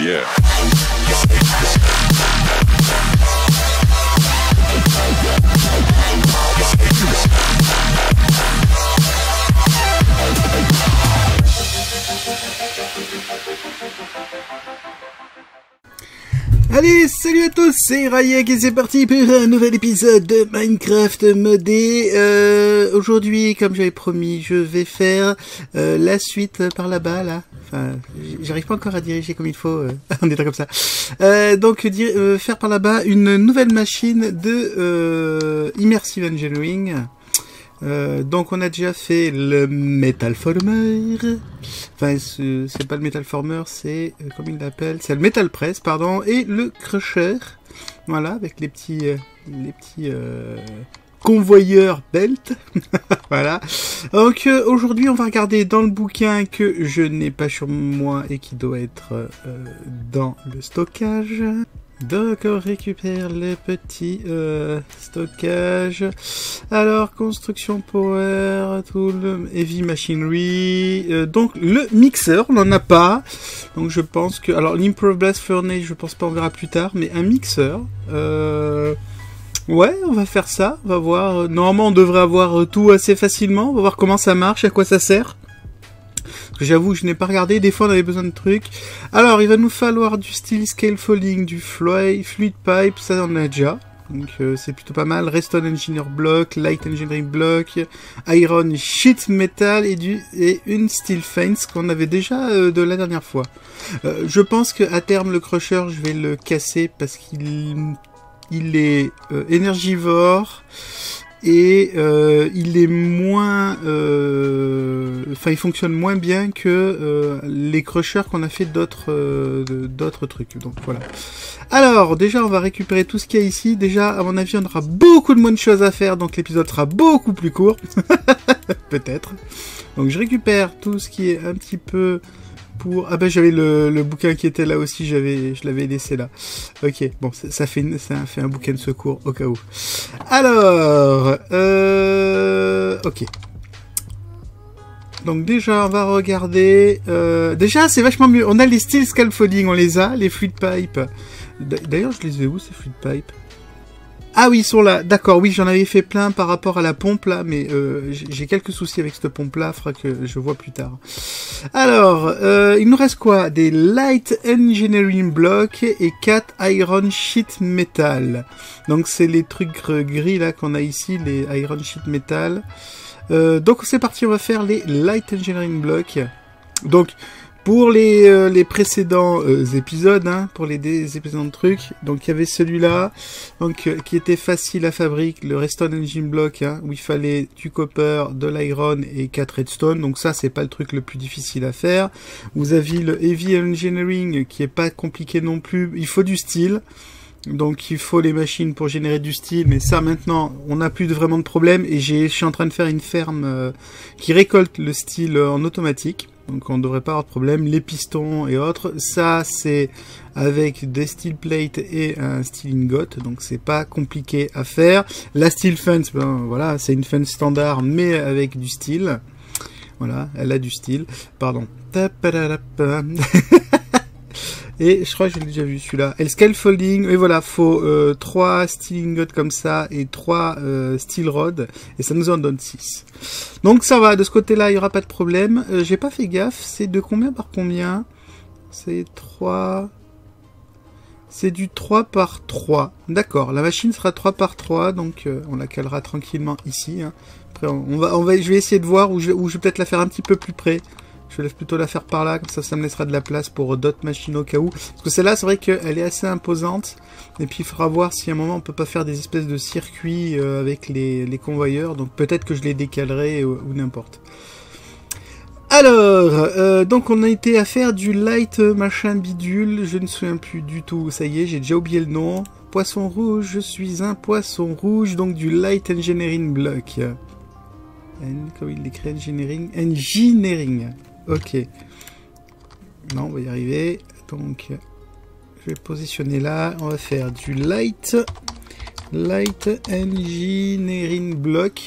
yeah. Allez, salut à tous, c'est Rayek et c'est parti pour un nouvel épisode de Minecraft modé. Aujourd'hui, comme j'avais promis, je vais faire la suite par là-bas, là. Enfin, j'arrive pas encore à diriger comme il faut en étant comme ça. Donc, faire par là-bas une nouvelle machine de Immersive Engineering. Donc on a déjà fait le Metal Former, enfin c'est pas le Metal Former, c'est comme il l'appelle, c'est le Metal Press pardon, et le Crusher, voilà, avec les petits convoyeurs belt. Voilà. Donc aujourd'hui on va regarder dans le bouquin que je n'ai pas sur moi et qui doit être dans le stockage. Donc on récupère les petits stockages. Alors construction power, tool, heavy machinery. Donc le mixeur, on n'en a pas. Donc je pense que, alors l'improve blast furnace, je pense pas, on verra plus tard. Mais un mixeur. Ouais, on va faire ça. On va voir. Normalement on devrait avoir tout assez facilement. On va voir comment ça marche, à quoi ça sert. J'avoue, je n'ai pas regardé, des fois on avait besoin de trucs. Alors, il va nous falloir du steel scaffolding, du fluid pipe, ça on a déjà. Donc c'est plutôt pas mal. Redstone engineer block, light engineering block, iron sheet metal et une steel fence qu'on avait déjà de la dernière fois. Je pense qu'à terme le crusher, je vais le casser parce qu'il est énergivore. Et il est moins, enfin il fonctionne moins bien que les crushers qu'on a fait d'autres trucs. Donc voilà. Alors déjà on va récupérer tout ce qu'il y a ici. Déjà à mon avis on aura beaucoup de moins de choses à faire, donc l'épisode sera beaucoup plus court, peut-être. Donc je récupère tout ce qui est un petit peu. Ah ben j'avais le bouquin qui était là aussi, je l'avais laissé là. Ok, bon ça fait un bouquin de secours au cas où. Alors, ok. Donc déjà on va regarder. Déjà c'est vachement mieux. On a les steel scaffolding, on les a, les fluid pipe. D'ailleurs je les ai où ces fluid pipe? Ah oui, ils sont là, d'accord, oui, j'en avais fait plein par rapport à la pompe là, mais j'ai quelques soucis avec cette pompe là, faudra que je vois plus tard. Alors, il nous reste quoi? Des light engineering blocks et 4 iron sheet metal. Donc c'est les trucs gris là qu'on a ici, les iron sheet metal. Donc c'est parti, on va faire les light engineering blocks. Donc pour les précédents épisodes, hein, pour les précédents trucs, donc il y avait celui-là, donc qui était facile à fabriquer, le redstone engine block, hein, où il fallait du copper, de l'iron et 4 redstone. Donc ça c'est pas le truc le plus difficile à faire. Vous avez le heavy engineering qui est pas compliqué non plus. Il faut du steel. Donc il faut les machines pour générer du steel, mais ça maintenant on n'a plus vraiment de problème et je suis en train de faire une ferme qui récolte le steel en automatique. Donc on ne devrait pas avoir de problème. Les pistons et autres, ça c'est avec des steel plates et un steel ingot, donc c'est pas compliqué à faire. La steel fence, ben voilà, c'est une fence standard mais avec du steel. Voilà, elle a du steel. Pardon. Et je crois que je l'ai déjà vu celui-là. Et le scaffolding, et voilà, faut 3 steel ingots comme ça et 3 steel rods, et ça nous en donne 6. Donc ça va, de ce côté-là, il n'y aura pas de problème. J'ai pas fait gaffe, c'est de combien par combien? C'est 3... C'est du 3 par 3. D'accord, la machine sera 3 par 3, donc on la calera tranquillement ici. Hein. Après, je vais essayer de voir où je vais peut-être la faire un petit peu plus près. Je vais plutôt la faire par là, comme ça me laissera de la place pour d'autres machines au cas où. Parce que celle-là, c'est vrai qu'elle est assez imposante. Et puis il faudra voir si à un moment on peut pas faire des espèces de circuits avec les convoyeurs. Donc peut-être que je les décalerai ou n'importe. Alors, donc on a été à faire du light machin bidule. Je ne me souviens plus du tout. Ça y est, j'ai déjà oublié le nom. Poisson rouge, je suis un poisson rouge. Donc du light engineering block. Comment il l'écrit? Engineering. Ok. Non, on va y arriver. Donc, je vais positionner là. On va faire du light engineering block.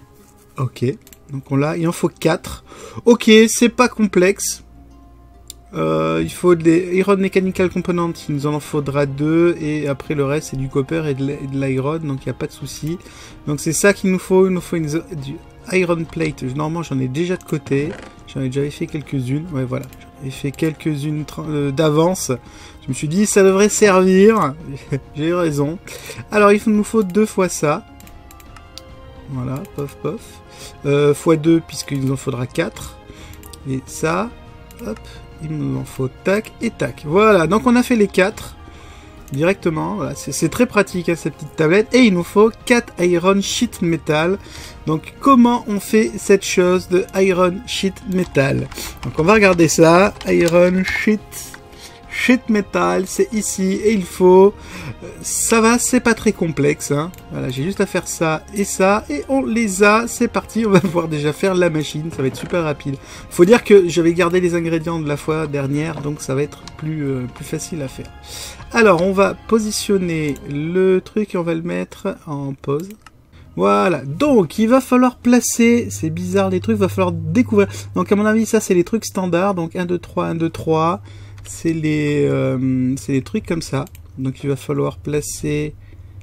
Ok. Donc on l'a. Il en faut 4. Ok, c'est pas complexe. Il faut des Iron Mechanical Components, il nous en faudra 2, et après le reste c'est du copper et de l'iron, donc il n'y a pas de souci. Donc c'est ça qu'il nous faut, il nous faut du Iron Plate, normalement j'en ai déjà de côté, j'en ai déjà fait quelques-unes, ouais voilà, j'en ai fait quelques-unes d'avance, je me suis dit ça devrait servir, j'ai eu raison. Alors il nous faut 2 fois ça, voilà, pof pof, fois 2 puisqu'il nous en faudra 4, et ça, hop, il nous en faut tac et tac. Voilà, donc on a fait les 4 directement. Voilà, c'est très pratique hein, cette petite tablette. Et il nous faut 4 Iron Sheet Metal. Donc comment on fait cette chose de Iron Sheet Metal? Donc on va regarder ça. Iron Sheet Metal, c'est ici et il faut... ça va, c'est pas très complexe. Hein. Voilà, j'ai juste à faire ça et on les a. C'est parti, on va pouvoir déjà faire la machine. Ça va être super rapide. Faut dire que j'avais gardé les ingrédients de la fois dernière, donc ça va être plus facile à faire. Alors, on va positionner le truc et on va le mettre en pause. Voilà, donc il va falloir placer, c'est bizarre les trucs, il va falloir découvrir. Donc à mon avis, ça c'est les trucs standards, donc 1, 2, 3, 1, 2, 3. C'est les trucs comme ça. Donc il va falloir placer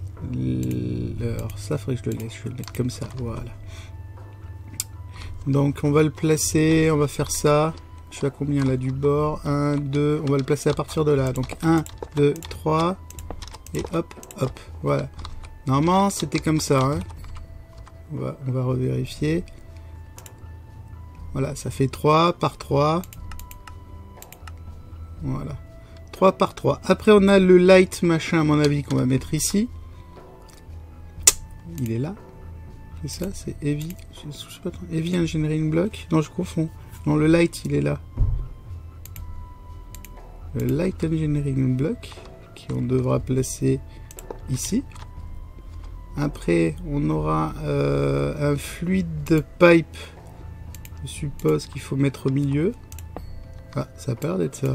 ça faudrait que je le laisse, je vais le mettre comme ça, voilà. Donc on va le placer, on va faire ça. Je sais à combien là du bord, 1, 2, on va le placer à partir de là. Donc 1, 2, 3, et hop, hop, voilà. Normalement c'était comme ça, hein. On va revérifier. Voilà, ça fait 3 par 3. Voilà. 3 par 3. Après, on a le light machin, à mon avis, qu'on va mettre ici. Il est là. C'est ça, c'est heavy. Je sais pas trop. Heavy engineering block. Non, je confonds. Non, le light, il est là. Le light engineering block, qu'on devra placer ici. Après, on aura un fluide pipe. Je suppose qu'il faut mettre au milieu. Ah, ça a pas l'air d'être ça.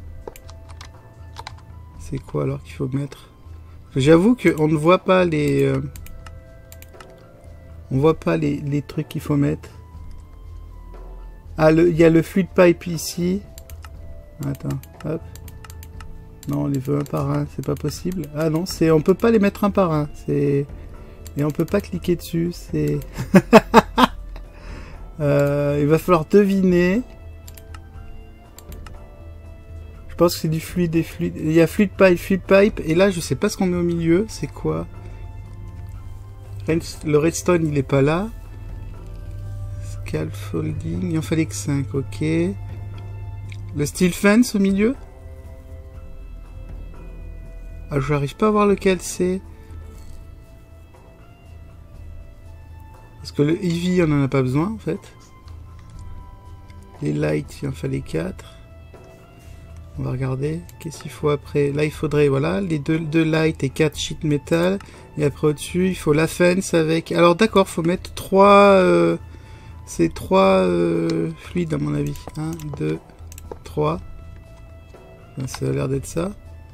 C'est quoi alors qu'il faut mettre? J'avoue qu'on ne voit pas les... on voit pas les trucs qu'il faut mettre. Ah, il y a le fluid pipe ici. Attends, hop. Non, on les veut un par un, c'est pas possible. Ah non, on peut pas les mettre un par un. Et on peut pas cliquer dessus, c'est... il va falloir deviner. Je pense que c'est du fluide et fluide. Il y a fluid pipe, et là je sais pas ce qu'on met au milieu, c'est quoi? Le redstone il est pas là. Scaffolding, il en fallait que 5, ok. Le steel fence au milieu. Ah, je n'arrive pas à voir lequel c'est. Parce que le heavy on en a pas besoin en fait. Les lights il en fallait 4. On va regarder. Qu'est-ce qu'il faut après? Là, il faudrait, voilà, les deux lights et 4 sheet metal. Et après, au-dessus, il faut la fence avec... Alors, d'accord, faut mettre 3... c'est 3 fluides, à mon avis. 1, 2, 3. Ça a l'air d'être ça.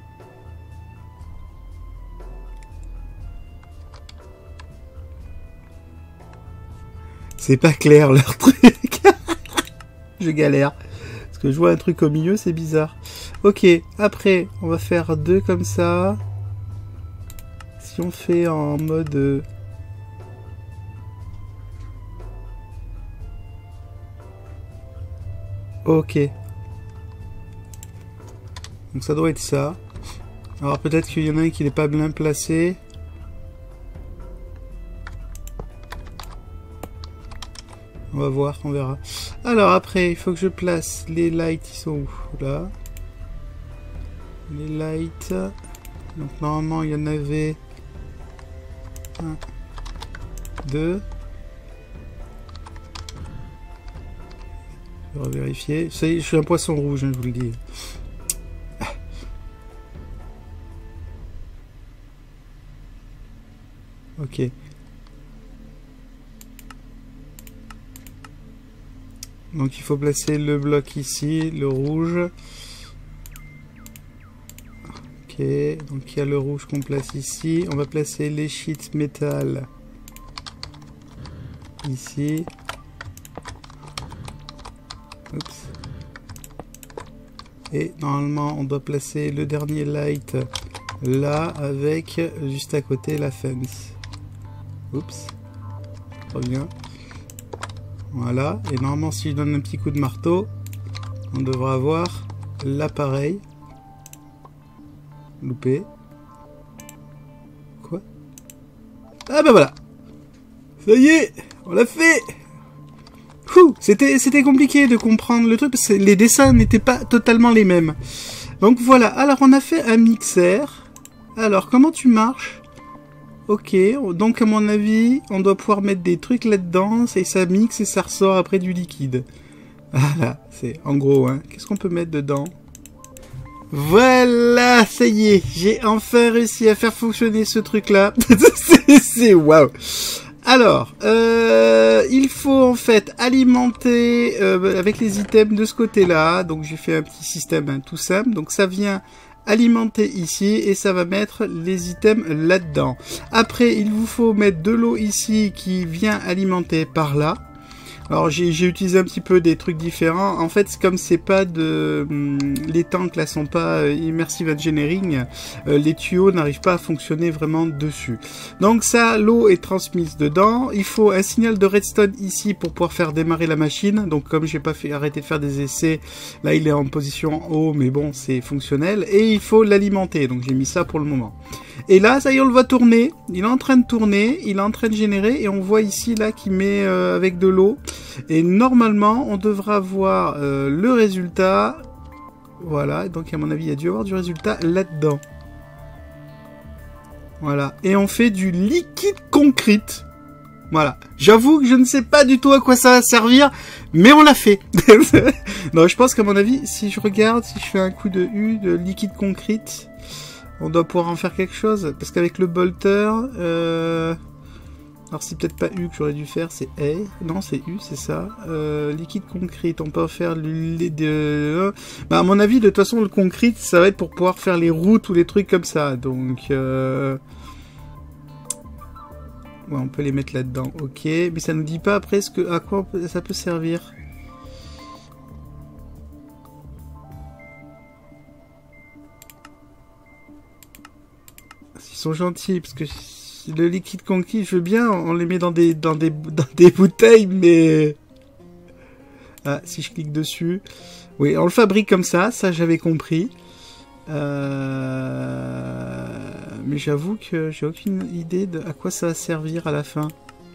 C'est pas clair, leur truc. Je galère. Que je vois un truc au milieu, c'est bizarre. Ok, après, on va faire 2 comme ça. Si on fait en mode... Ok. Donc ça doit être ça. Alors peut-être qu'il y en a un qui n'est pas bien placé. On va voir, on verra. Alors après, il faut que je place les lights, ils sont où? Là. Les lights. Donc normalement, il y en avait 1, 2. Je vais revérifier. Ça y est, je suis un poisson rouge, hein, je vous le dis. Ok. Donc il faut placer le bloc ici, le rouge. Ok, donc il y a le rouge qu'on place ici. On va placer les sheets métal ici. Oups. Et normalement, on doit placer le dernier light là, avec juste à côté la fence. Oups. Trop bien. Voilà. Et normalement, si je donne un petit coup de marteau, on devra avoir l'appareil. Loupé. Quoi? Ah bah voilà. Ça y est, on l'a fait. C'était compliqué de comprendre le truc parce que les dessins n'étaient pas totalement les mêmes. Donc voilà, alors on a fait un mixeur. Alors comment tu marches? Ok, donc à mon avis, on doit pouvoir mettre des trucs là-dedans, et ça mixe et ça ressort après du liquide. Voilà, c'est en gros, hein. Qu'est-ce qu'on peut mettre dedans? Voilà, ça y est, j'ai enfin réussi à faire fonctionner ce truc-là. C'est waouh. Alors, il faut en fait alimenter avec les items de ce côté-là. Donc j'ai fait un petit système tout simple. Donc ça vient alimenter ici et ça va mettre les items là-dedans. Après, il vous faut mettre de l'eau ici qui vient alimenter par là. Alors j'ai utilisé un petit peu des trucs différents. En fait, comme c'est pas de les tanks là sont pas immersive engineering, les tuyaux n'arrivent pas à fonctionner vraiment dessus. Donc ça, l'eau est transmise dedans. Il faut un signal de redstone ici pour pouvoir faire démarrer la machine. Donc comme j'ai pas arrêté de faire des essais, là il est en position haut, mais bon c'est fonctionnel. Et il faut l'alimenter. Donc j'ai mis ça pour le moment. Et là, ça y est, on le voit tourner. Il est en train de tourner, il est en train de générer, et on voit ici là qu'il met avec de l'eau. Et normalement, on devra voir le résultat. Voilà, donc à mon avis, il y a dû y avoir du résultat là-dedans. Voilà, et on fait du liquide concrete. Voilà, j'avoue que je ne sais pas du tout à quoi ça va servir, mais on l'a fait. Non, je pense qu'à mon avis, si je regarde, si je fais un coup de U de liquide concrete, on doit pouvoir en faire quelque chose. Parce qu'avec le bolter... Alors c'est peut-être pas U que j'aurais dû faire, c'est A. Non, c'est U, c'est ça. Liquide concrete, on peut en faire bah, à mon avis, de toute façon, le concrete, ça va être pour pouvoir faire les routes ou les trucs comme ça. Donc... Ouais, on peut les mettre là-dedans. Ok, mais ça nous dit pas après à quoi ça peut servir. Ils sont gentils, parce que le liquide concrete, je veux bien, on les met dans des bouteilles, mais... Ah, si je clique dessus... Oui, on le fabrique comme ça j'avais compris. Mais j'avoue que j'ai aucune idée de à quoi ça va servir à la fin.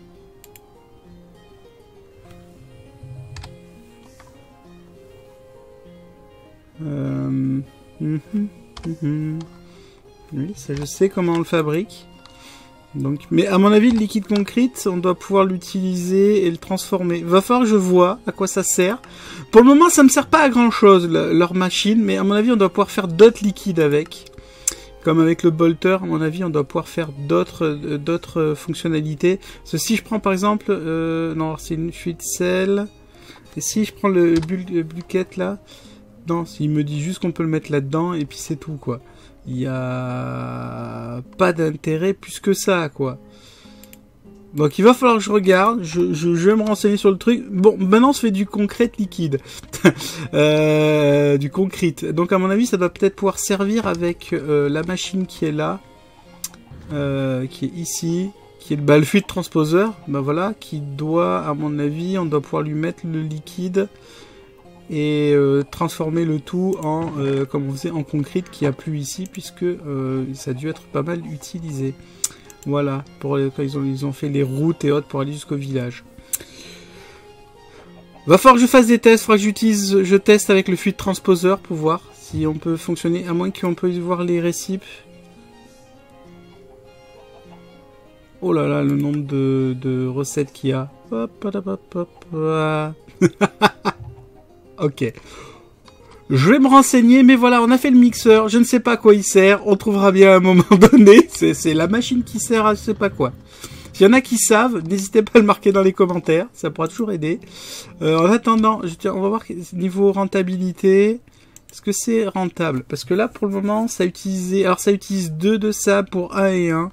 Oui, ça je sais comment on le fabrique. Donc, mais à mon avis, le liquide concrete, on doit pouvoir l'utiliser et le transformer. Va falloir que je vois à quoi ça sert. Pour le moment, ça me sert pas à grand chose, leur machine, mais à mon avis, on doit pouvoir faire d'autres liquides avec. Comme avec le bolter, à mon avis, on doit pouvoir faire d'autres fonctionnalités. Parce que si je prends par exemple, non, c'est une fuite sel. Et si je prends le bucket là, non, il me dit juste qu'on peut le mettre là-dedans et puis c'est tout quoi. Il n'y a pas d'intérêt plus que ça, quoi. Donc il va falloir que je regarde, je vais me renseigner sur le truc. Bon, maintenant on se fait du concrète liquide. Du concrete. Donc à mon avis, ça doit peut-être pouvoir servir avec la machine qui est là. Qui est ici. Qui est le fluide transposeur. Ben voilà, qui doit, à mon avis, on doit pouvoir lui mettre le liquide. Et transformer le tout en, comme on faisait en concrete qui a plu ici, puisque ça a dû être pas mal utilisé. Voilà, pour quand ils ont fait les routes et autres pour aller jusqu'au village. Va falloir que je fasse des tests, faudra que je teste avec le fluide transposeur pour voir si on peut fonctionner, à moins qu'on peut voir les récipes. Oh là là, le nombre de recettes qu'il y a. Hop, hop, hop, hop. Ok. Je vais me renseigner, mais voilà, on a fait le mixeur. Je ne sais pas à quoi il sert. On trouvera bien à un moment donné. C'est la machine qui sert à je sais pas quoi. S'il y en a qui savent, n'hésitez pas à le marquer dans les commentaires. Ça pourra toujours aider. En attendant, on va voir niveau rentabilité. Est-ce que c'est rentable? Parce que là, pour le moment, ça utilise 2 de ça pour 1 et 1.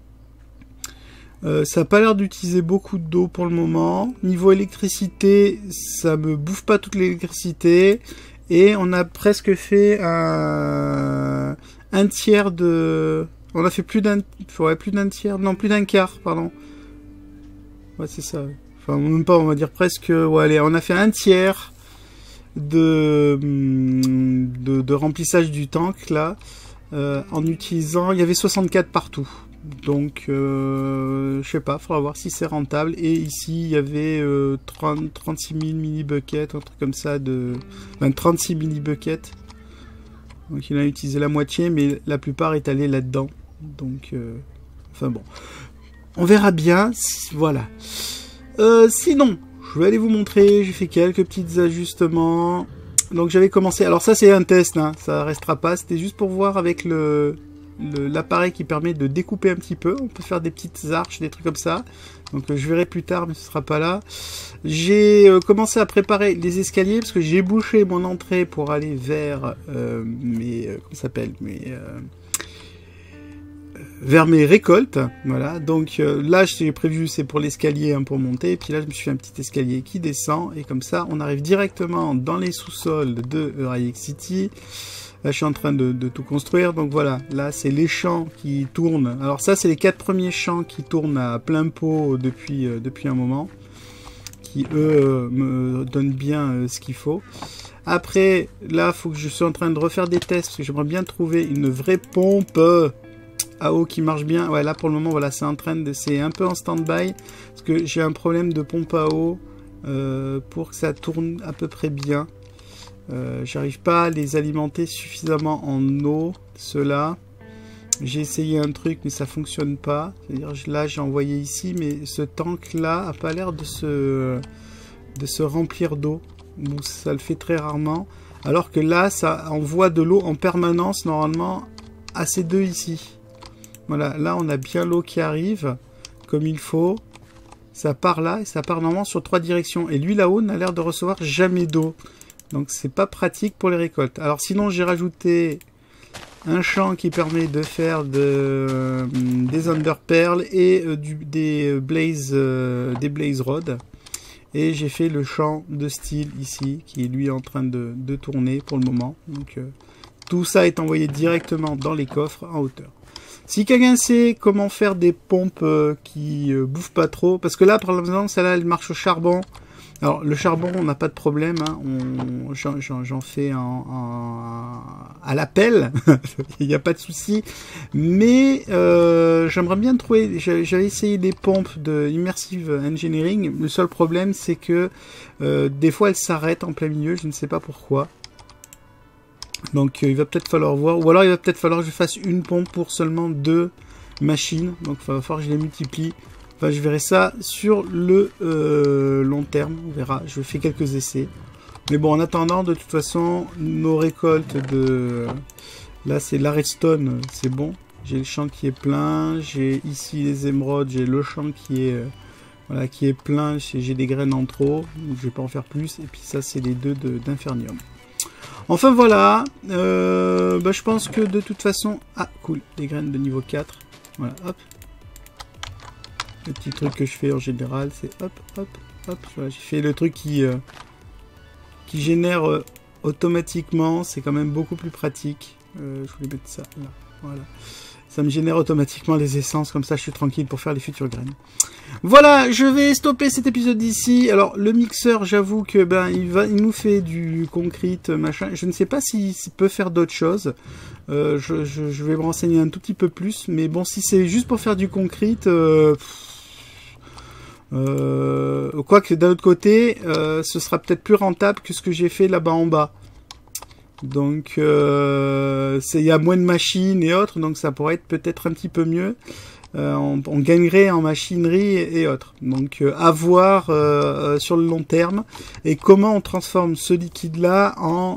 Ça n'a pas l'air d'utiliser beaucoup d'eau pour le moment. Niveau électricité, ça me bouffe pas toute l'électricité. Et on a presque fait un tiers de... On a fait plus d'un tiers, non, plus d'un quart, pardon. Ouais, c'est ça. Enfin, même pas, on va dire presque... Ouais, allez, on a fait un tiers de remplissage du tank, là, en utilisant... Il y avait 64 partout. Donc, je sais pas, faudra voir si c'est rentable. Et ici, il y avait 36 000 mini-buckets, un truc comme ça, enfin, 36 mini-buckets. Donc, il en a utilisé la moitié, mais la plupart est allé là-dedans. Donc, enfin bon. On verra bien, voilà. Sinon, je vais aller vous montrer, j'ai fait quelques petits ajustements. Donc, j'avais commencé... Alors, ça, c'est un test, hein, ça restera pas. C'était juste pour voir avec l'appareil qui permet de découper un petit peu. On peut faire des petites arches, des trucs comme ça. Donc je verrai plus tard, mais ce sera pas là. J'ai commencé à préparer les escaliers parce que j'ai bouché mon entrée pour aller vers vers mes récoltes. Voilà. Donc là, j'ai prévu, c'est pour l'escalier, hein, pour monter. Et puis là, je me suis fait un petit escalier qui descend. Et comme ça, on arrive directement dans les sous-sols de Rayek City. Là, je suis en train de tout construire. Donc voilà, là, c'est les champs qui tournent. Alors ça, c'est les 4 premiers champs qui tournent à plein pot depuis un moment. Qui, eux, me donnent bien ce qu'il faut. Après, là, faut que je suis en train de refaire des tests. Parce que j'aimerais bien trouver une vraie pompe à eau qui marche bien. Ouais, là, pour le moment, voilà, c'est un peu en stand-by. Parce que j'ai un problème de pompe à eau pour que ça tourne à peu près bien. J'arrive pas à les alimenter suffisamment en eau, ceux-là. J'ai essayé un truc, mais ça fonctionne pas. C'est-à-dire, là, j'ai envoyé ici, mais ce tank-là a pas l'air de se remplir d'eau. Bon, ça le fait très rarement. Alors que là, ça envoie de l'eau en permanence, normalement, à ces deux ici. Voilà, là, on a bien l'eau qui arrive, comme il faut. Ça part là, et ça part normalement sur 3 directions. Et lui, là-haut, n'a l'air de recevoir jamais d'eau. Donc c'est pas pratique pour les récoltes. Alors sinon j'ai rajouté un champ qui permet de faire des underpearls et des blaze rods. Et j'ai fait le champ de steel ici qui est lui en train de tourner pour le moment. Donc tout ça est envoyé directement dans les coffres en hauteur. Si quelqu'un sait comment faire des pompes qui bouffent pas trop, parce que là par exemple celle-là elle marche au charbon. Alors, le charbon, on n'a pas de problème, hein. J'en fais à la pelle, il n'y a pas de souci. Mais j'aimerais bien trouver, j'avais essayé des pompes de Immersive Engineering. Le seul problème, c'est que des fois, elles s'arrêtent en plein milieu, je ne sais pas pourquoi. Donc, il va peut-être falloir voir, ou alors il va peut-être falloir que je fasse une pompe pour seulement 2 machines. Donc, il va falloir que je les multiplie. Enfin, je verrai ça sur le long terme, on verra. Je fais quelques essais. Mais bon, en attendant, de toute façon, nos récoltes de... Là, c'est la redstone, c'est bon. J'ai le champ qui est plein. J'ai ici les émeraudes. J'ai le champ qui est, voilà, qui est plein. J'ai des graines en trop. Donc je vais pas en faire plus. Et puis ça, c'est les 2 d'infernium. Enfin, voilà. Je pense que de toute façon... Ah, cool. Des graines de niveau 4. Voilà, hop. Le petit truc que je fais en général, c'est hop, hop, hop. Voilà, j'ai fait le truc qui génère automatiquement. C'est quand même beaucoup plus pratique. Je voulais mettre ça là. Voilà. Ça me génère automatiquement les essences. Comme ça, je suis tranquille pour faire les futures graines. Voilà, je vais stopper cet épisode ici. Alors, le mixeur, j'avoue que il nous fait du concrete, machin. Je ne sais pas s'il peut faire d'autres choses. Je vais me renseigner un tout petit peu plus. Mais bon, si c'est juste pour faire du concrete... quoique d'un autre côté, ce sera peut-être plus rentable que ce que j'ai fait là-bas en bas. Donc, il y a moins de machines et autres, donc ça pourrait être peut-être un petit peu mieux. On gagnerait en machinerie et autres. Donc, à voir sur le long terme. Et comment on transforme ce liquide-là en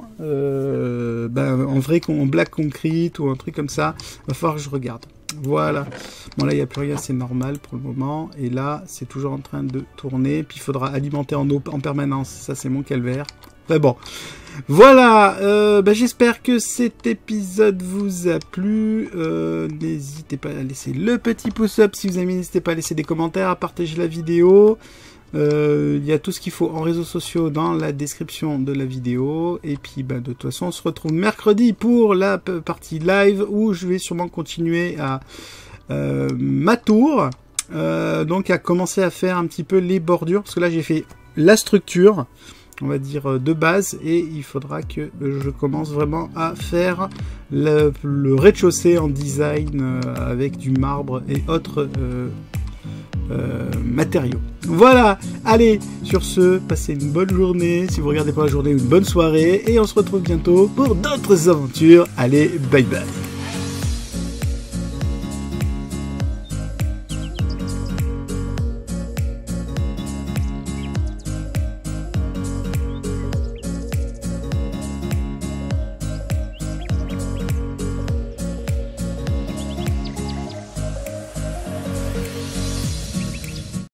en black concrete ou un truc comme ça. Va falloir que je regarde. Voilà. Bon, là, il n'y a plus rien, c'est normal pour le moment. Et là, c'est toujours en train de tourner. Puis, il faudra alimenter en eau en permanence. Ça, c'est mon calvaire. Enfin bon. Voilà. J'espère que cet épisode vous a plu. N'hésitez pas à laisser le petit pouce up si vous aimez. N'hésitez pas à laisser des commentaires, à partager la vidéo. Il y a tout ce qu'il faut en réseaux sociaux dans la description de la vidéo. Et puis, de toute façon, on se retrouve mercredi pour la partie live où je vais sûrement continuer à ma tour. Donc, à commencer à faire un petit peu les bordures. Parce que là, j'ai fait la structure, on va dire, de base. Et il faudra que je commence vraiment à faire le rez-de-chaussée en design avec du marbre et autres matériaux. Voilà, allez, sur ce, passez une bonne journée, si vous regardez pas la journée, une bonne soirée, et on se retrouve bientôt pour d'autres aventures. Allez, bye bye.